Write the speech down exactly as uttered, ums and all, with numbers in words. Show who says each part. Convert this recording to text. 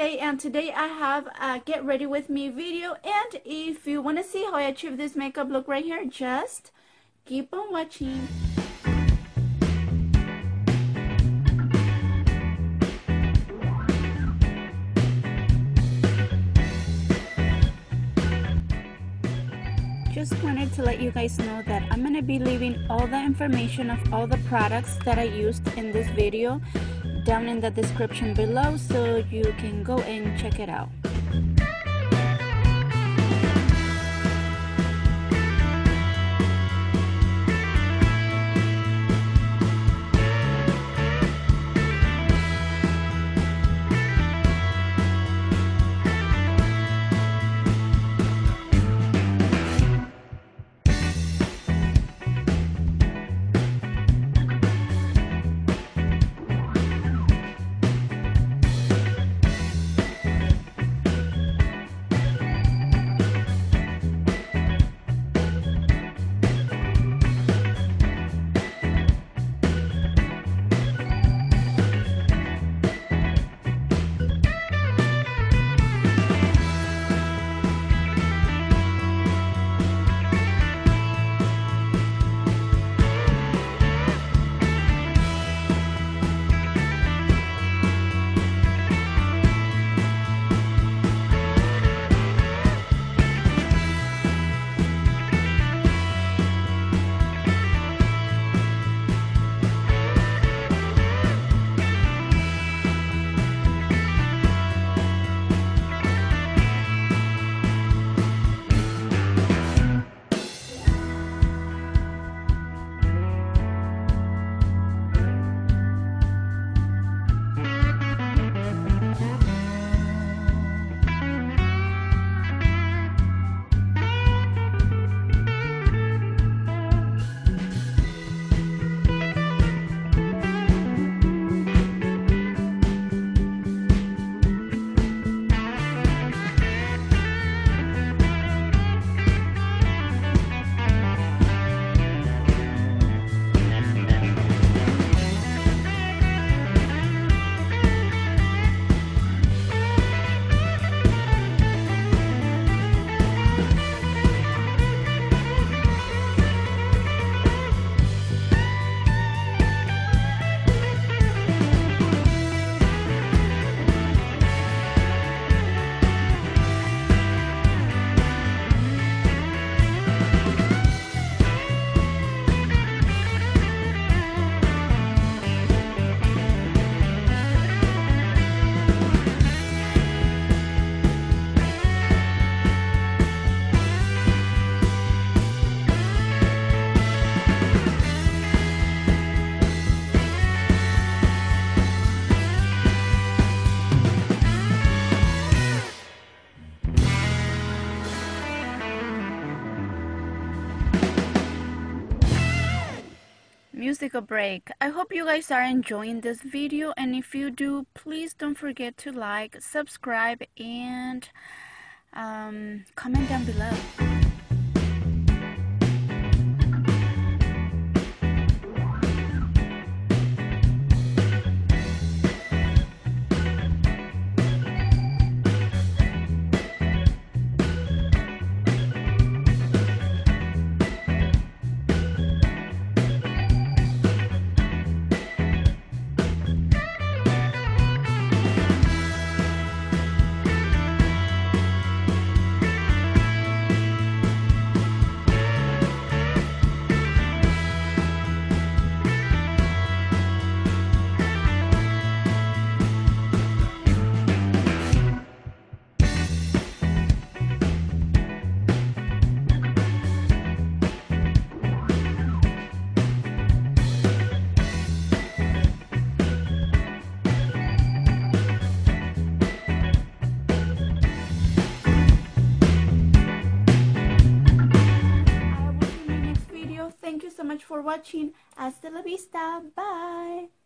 Speaker 1: today, and today I have a get ready with me video. And if you want to see how I achieve this makeup look right here, just keep on watching. Just wanted to let you guys know that I'm going to be leaving all the information of all the products that I used in this video down in the description below, so you can go and check it out. Musical break. I hope you guys are enjoying this video, and if you do, please don't forget to like, subscribe, and um, comment down below. Thank you so much for watching. Hasta la vista. Bye.